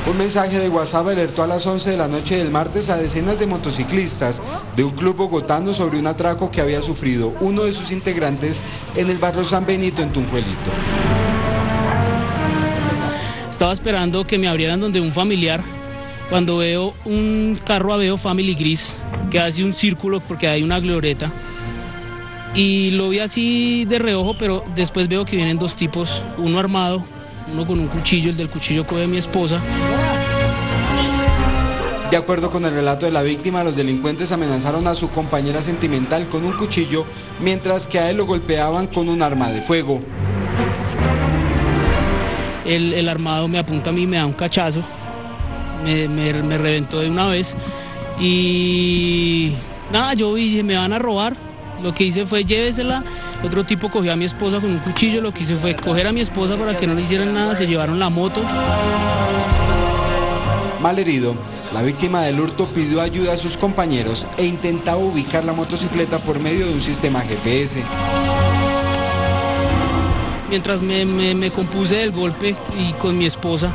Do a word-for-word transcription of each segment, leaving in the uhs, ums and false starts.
Un mensaje de WhatsApp alertó a las once de la noche del martes a decenas de motociclistas de un club bogotano sobre un atraco que había sufrido uno de sus integrantes en el barrio San Benito, en Tunjuelito. Estaba esperando que me abrieran donde un familiar, cuando veo un carro Aveo Family gris que hace un círculo porque hay una glorieta, y lo vi así de reojo, pero después veo que vienen dos tipos, uno armado, uno con un cuchillo, el del cuchillo coge a mi esposa. De acuerdo con el relato de la víctima, los delincuentes amenazaron a su compañera sentimental con un cuchillo, mientras que a él lo golpeaban con un arma de fuego. El, el armado me apunta a mí, me da un cachazo, me, me, me reventó de una vez y nada, yo dije, me van a robar. Lo que hice fue llévesela. Otro tipo cogió a mi esposa con un cuchillo, lo que hice fue coger a mi esposa para que no le hicieran nada, se llevaron la moto. Malherido, la víctima del hurto pidió ayuda a sus compañeros e intentaba ubicar la motocicleta por medio de un sistema G P S. Mientras me, me, me compuse del golpe y con mi esposa,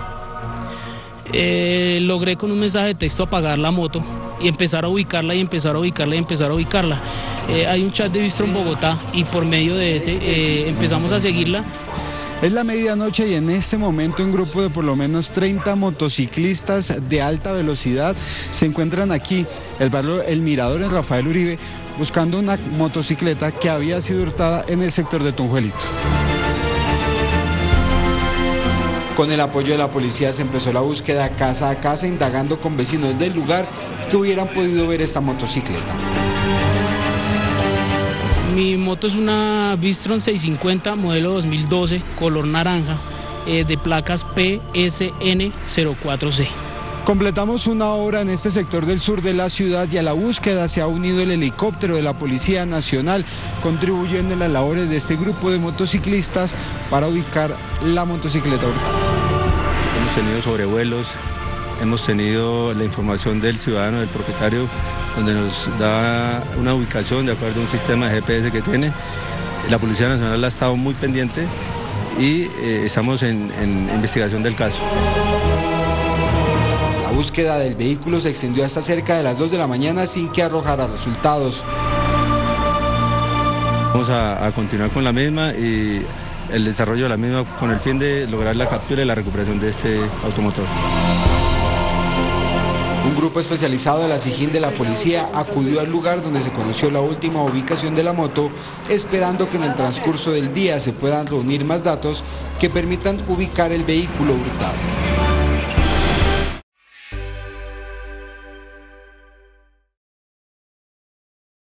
eh, logré con un mensaje de texto apagar la moto y empezar a ubicarla y empezar a ubicarla y empezar a ubicarla. Eh, hay un chat de Bistro en Bogotá y por medio de ese eh, empezamos a seguirla. Es la medianoche y en este momento un grupo de por lo menos treinta motociclistas de alta velocidad se encuentran aquí, el barrio El Mirador en Rafael Uribe, buscando una motocicleta que había sido hurtada en el sector de Tunjuelito. Con el apoyo de la policía se empezó la búsqueda casa a casa, indagando con vecinos del lugar que hubieran podido ver esta motocicleta. Mi moto es una Bistron seiscientos cincuenta, modelo dos mil doce, color naranja, eh, de placas P S N cero cuatro C. Completamos una hora en este sector del sur de la ciudad y a la búsqueda se ha unido el helicóptero de la Policía Nacional, contribuyendo en las labores de este grupo de motociclistas para ubicar la motocicleta hurtada. Hemos tenido sobrevuelos, hemos tenido la información del ciudadano, del propietario, donde nos da una ubicación de acuerdo a un sistema de G P S que tiene. La Policía Nacional ha estado muy pendiente y eh, estamos en, en investigación del caso. La búsqueda del vehículo se extendió hasta cerca de las dos de la mañana sin que arrojara resultados. Vamos a, a continuar con la misma y el desarrollo de la misma con el fin de lograr la captura y la recuperación de este automotor. Un grupo especializado de la SIJIN de la policía acudió al lugar donde se conoció la última ubicación de la moto, esperando que en el transcurso del día se puedan reunir más datos que permitan ubicar el vehículo hurtado.